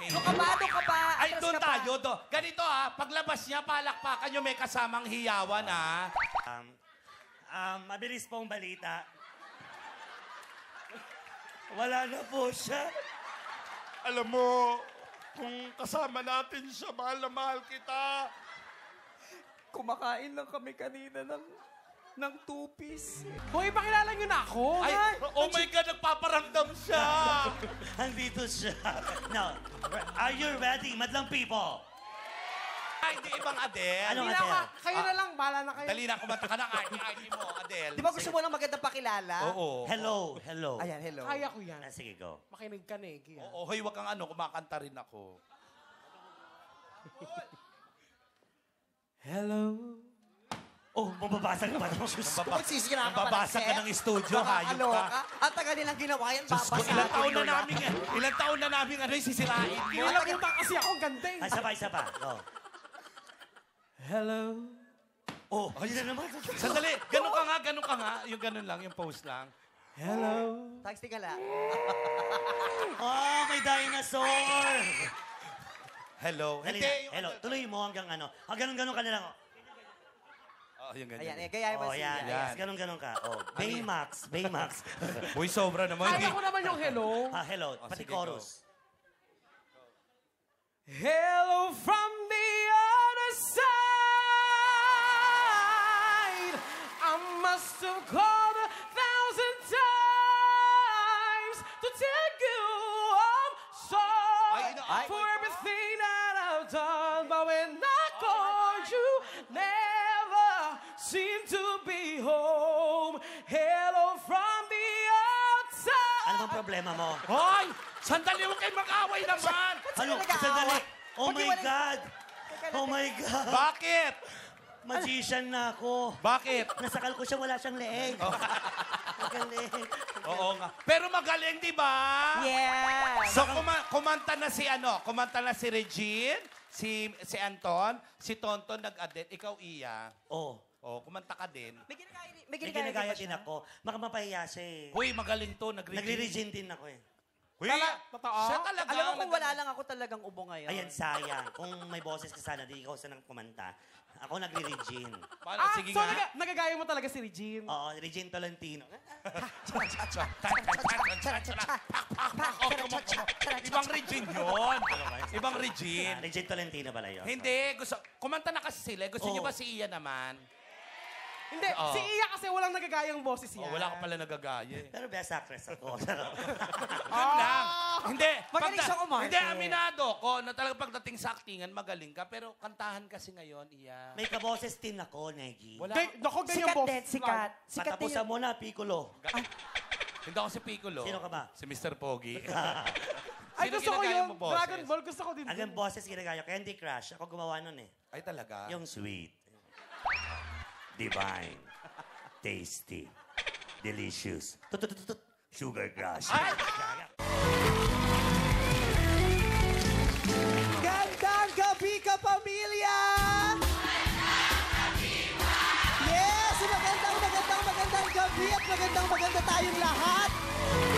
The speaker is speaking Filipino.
Doon ka ba? Ay, Atras doon ka pa. tayo. Ganito paglabas niya, palakpakan niyo may kasamang hiyawan Mabilis pong balita. Wala na po siya. Alam mo, kung kasama natin siya, mahal na mahal kita. Kumakain lang kami kanina ng two-piece. Hoy, pakilala niyo na ako. Ay, oh my God, nagpaparamdam siya. Andito siya. Now, are you ready, madlang people? Ay, hindi ibang Adele. Ano? Hindi na ako. Kayo na lang. Bahala na kayo. Dali na, kumanta ka ng arty mo, Adele. Di ba gusto mo lang magandang pakilala? Oo. Hello. Ayan, hello. Kaya ko yan. Sige, go. Makinig ka, Negi. Oo, hoy, wag kang kumakanta rin ako. Hello. Oh, mababasag na ba ng shoes? Magsisira ka Mababasa ka ng studio, hayop ka. Ang tagal nilang ginawa yan, Diyos ko, babasa. ilang taon na namin sisirain. Nilabutan kasi ako. Ang ganda eh. Isa pa. Go. Hello. Oh, ayun na naman. Sandali, ganun ka nga. Yung ganun lang, yung pose lang. Hello. Thanks, tingala. Oh, may dinosaur. Hello. Dali na. Hello. Tuloy mo hanggang ano. Ganun ka na lang. Oh, yung ganyan. Ayan, gayahin mo Oh, siya. yan. Yes, ganun ka. Oh, Baymax. Uy, sobra naman. Kaya ko naman yung hello. Hello. Pati sige, chorus. Hello from the other side. I must have called 1,000 times to tell you I'm sorry for everything that I've done. But when I called you, never seem to be home. Hello from the outside. Ano bang problema mo? Hoy! Sandali, huwag kayo mag-away naman! Ano? Sandali. Oh my God! Oh my God! Bakit? Magician na ako. Bakit? Nasakal ko siya, wala siyang leeg. Magaling. Oo nga. Pero magaling, di ba? Yes. So, kumanta na si Regine, si Anton, si Tonton nag-adet, ikaw Iya. Oh. Oh, kumanta ka din. May May ginagaya ginagaya ba din siya? ako. Makamapahiya siya eh. Huy, magaling to, nag-Regine. Nagre-regine din ako eh. Huy, Totoo? siya talaga. Alam mo kung wala lang ako talagang ubo ngayon. Ayan, sayang. Kung may boses ka sana, di ikaw sanang kumanta. Ako nagre-regine. Paano? Sige so nga. nagagaya mo talaga si Regine? Oo, Regine Tolentino. Ibang Regine yun. Ibang Regine. Regine Tolentino pala yun. Hindi, kumanta na kasi sila. Gusto niyo Oo. ba si Iya naman? Hindi, Oo. si Iya kasi walang nagagayang boses yan. Oh, wala ka pala nagagaya eh. Pero best actress ako. Yun lang. Hindi. Magaling siya umarte. Hindi, aminado ko na talaga pagdating sa actingan, magaling ka. Pero kantahan kasi ngayon, Iya. May kaboses din ako, Negi. Wala. Naku, ganyan Sikat boses. din, sikat. Sikat din Patapusan yun. mo na, Piccolo. Hindi ako si Piccolo. Sino ka ba? Si Mr. Pogi. Ay, Sino gusto ko ginagaya yun. mo boses? Dragon Ball, gusto ko din. Hanggang boses ginagaya. Candy Crush. Ako gumawa nun eh. Ay, talaga? Yung sweet. Divine. Tasty. Delicious. Tut. Sugar crush. Gandang gabi ka, pamilya! Yes! Magandang gabi at magandang tayong lahat!